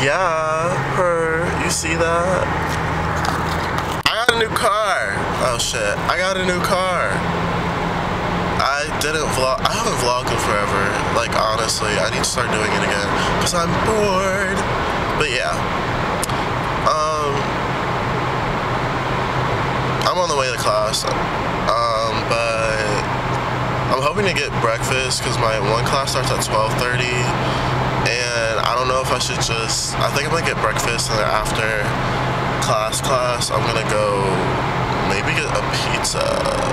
Yeah, her. You see that? I got a new car. Oh shit, I got a new car. I didn't vlog. I haven't vlogged in forever. Like, honestly, I need to start doing it again because I'm bored. But yeah. I'm on the way to class. But I'm hoping to get breakfast because my one class starts at 12:30. And I don't know if I should just, I think I'm gonna get breakfast and then after class, I'm gonna go maybe get a pizza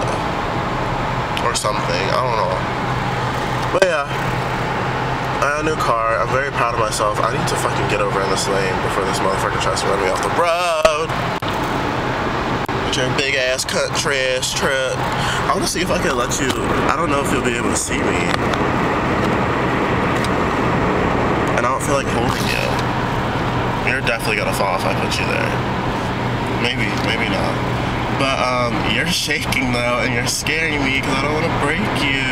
or something, I don't know. But yeah, I got a new car, I'm very proud of myself. I need to fucking get over in this lane before this motherfucker tries to run me off the road. With your big ass cunt trash truck. I wanna see if I can let you, I don't know if you'll be able to see me. And I don't feel like holding you. You're definitely gonna fall if I put you there. Maybe, maybe not. But you're shaking though, and you're scaring me because I don't want to break you.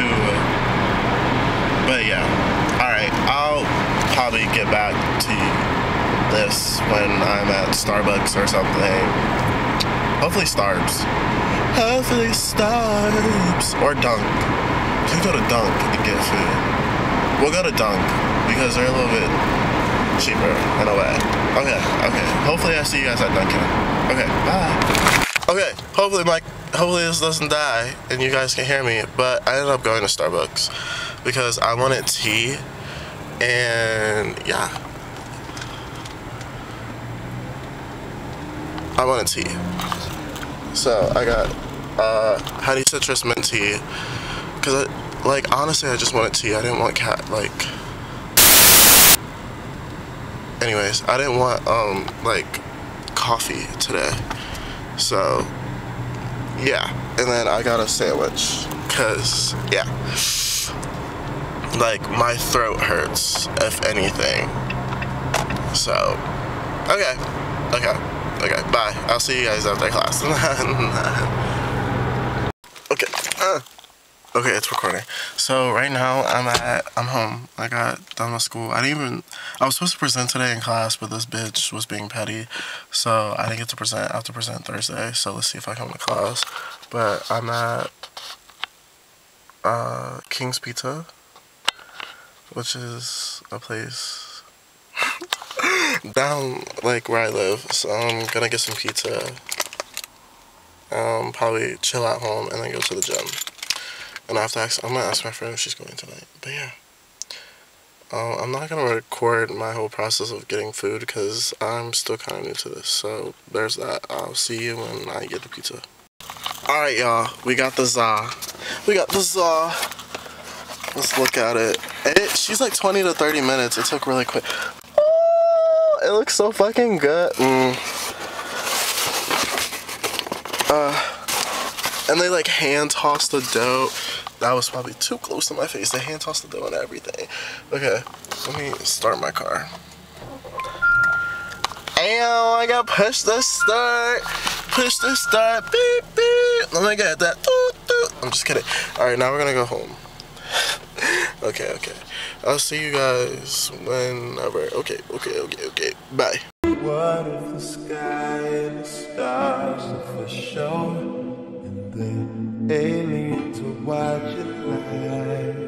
But yeah, all right. I'll probably get back to this when I'm at Starbucks or something. Hopefully Starbs. Hopefully Starbs or Dunk. We can go to Dunk and get food. We'll go to Dunk because they're a little bit cheaper in a way. Okay. Hopefully I see you guys at Dunkin'. Okay, bye. Okay, hopefully this doesn't die and you guys can hear me, but I ended up going to Starbucks because I wanted tea and yeah. I wanted tea. So I got honey citrus mint tea because like honestly I just wanted tea. I didn't want anyways, I didn't want like coffee today. So yeah, and then I got a sandwich cause yeah, like my throat hurts if anything. So okay, bye. I'll see you guys after class. Okay, it's recording. So right now I'm home. I got done with school. I was supposed to present today in class, but this bitch was being petty. So I didn't get to present. I have to present Thursday. So let's see if I come to class. But I'm at King's Pizza, which is a place down like where I live. So I'm gonna get some pizza. Probably chill at home and then go to the gym. And I'm gonna ask my friend if she's going tonight. But yeah, I'm not gonna record my whole process of getting food because I'm still kind of new to this. So there's that. I'll see you when I get the pizza. All right, y'all. We got the za. Let's look at it. She's like 20 to 30 minutes. It took really quick. Oh, it looks so fucking good. And they like hand tossed the dough. That was probably too close to my face. They hand tossed the dough and everything. Okay, let me start my car. Ow, I got push the start. Beep, beep. Let me get that. I'm just kidding. Alright, now we're gonna go home. Okay. I'll see you guys whenever. Okay. Bye. What if the sky and the stars are for show? And then aliens will watch it live.